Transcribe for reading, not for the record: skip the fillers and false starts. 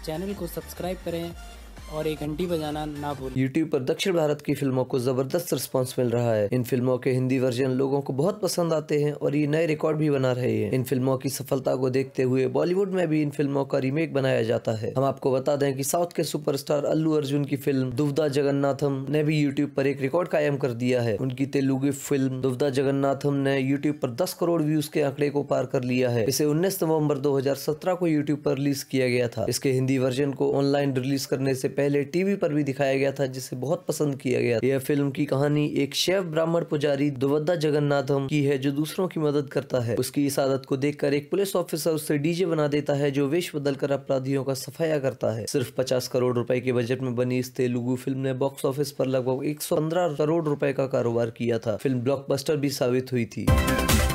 Channel को subscribe करें और एक घंटी बजाना ना भूलें। YouTube पर दक्षिण भारत की फिल्मों को जबरदस्त रिस्पांस मिल रहा है। इन फिल्मों के हिंदी वर्जन लोगों को बहुत पसंद आते हैं और ये नए रिकॉर्ड भी बना रहे हैं। इन फिल्मों की सफलता को देखते हुए बॉलीवुड में भी इन फिल्मों का रीमेक बनाया जाता है। हम आपको बता दें कि साउथ के सुपरस्टार अल्लू अर्जुन की फिल्म दुव्वदा जगन्नाथम ने भी YouTube पर एक रिकॉर्ड कायम कर दिया है। उनकी तेलुगु फिल्म दुव्वदा जगन्नाथम ने YouTube पर 10 करोड़ व्यूज के आंकड़े को पार कर लिया है। इसे 19 नवंबर 2017 को YouTube पर रिलीज किया गया था। इसके हिंदी वर्जन को ऑनलाइन रिलीज करने से पहले टीवी पर भी दिखाया गया था, जिसे बहुत पसंद किया गया। यह फिल्म की कहानी एक शेफ ब्राह्मण पुजारी दुव्वदा जगन्नाथम की है, जो दूसरों की मदद करता है। उसकी इस आदत को देखकर एक पुलिस ऑफिसर उससे डीजे बना देता है, जो वेश बदलकर अपराधियों का सफाया करता है। सिर्फ 50 करोड़ रुपए के बजट में बनी इस तेलुगु फिल्म ने बॉक्स ऑफिस पर लगभग 115 करोड़ रुपए का कारोबार किया था। फिल्म ब्लॉकबस्टर भी साबित हुई थी।